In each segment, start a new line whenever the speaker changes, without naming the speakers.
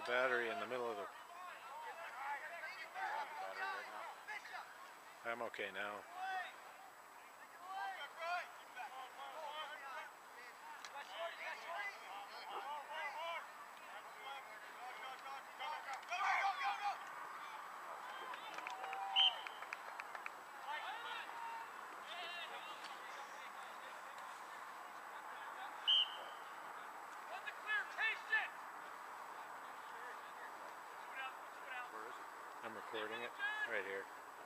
battery in the middle of the... I'm okay now. I'm recording it right here.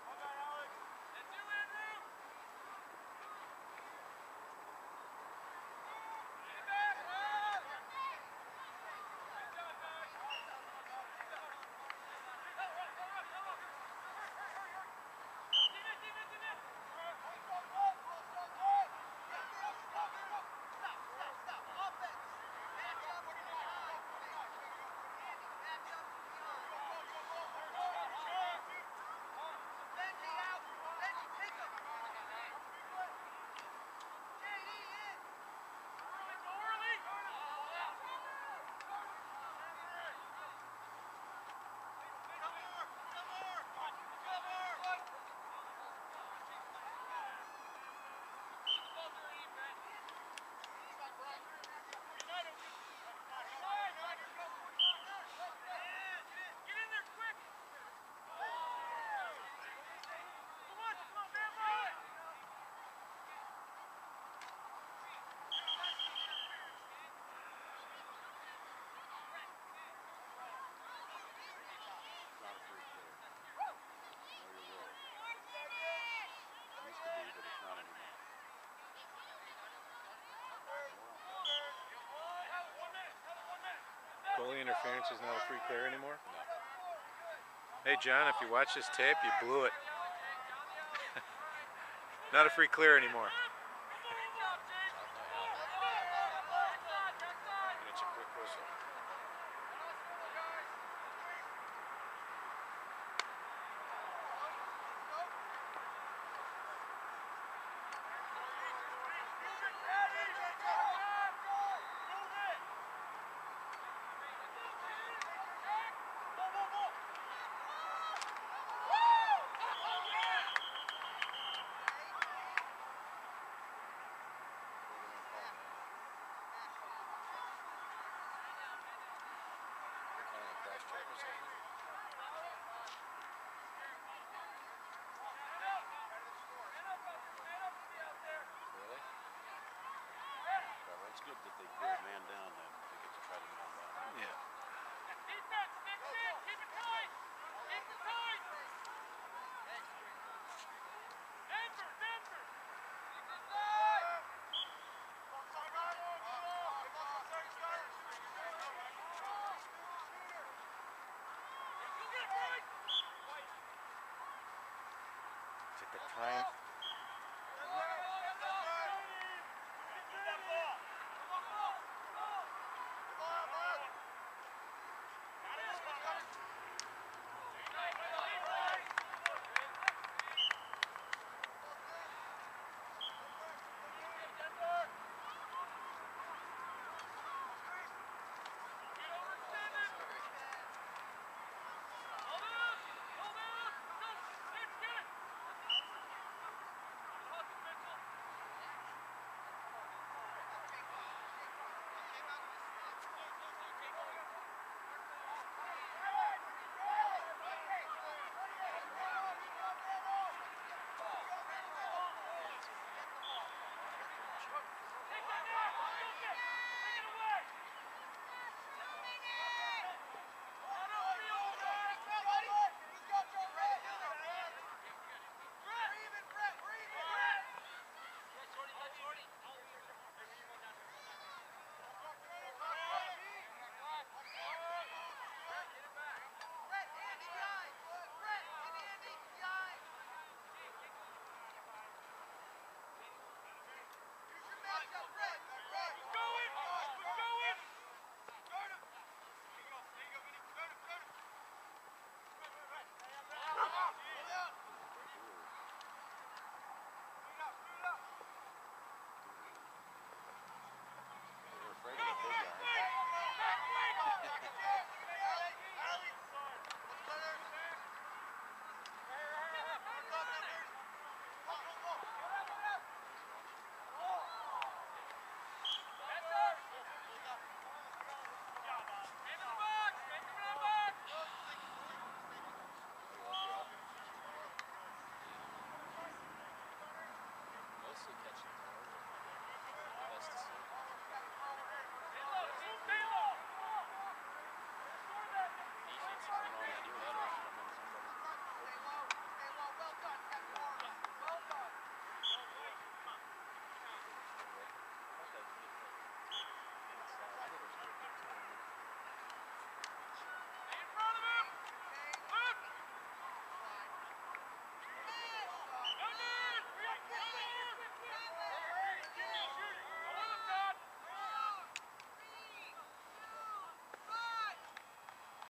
Goalie interference is not a free clear anymore? No. Hey John, if you watch this tape, you blew it. Not a free clear anymore.
It's a quick whistle. It's good that they go man down then. They get to try to man down.
Yeah.
Defense, fix it! Keep it tight! Keep it tight! Denver! Denver! Keep it tight!
Is it the time?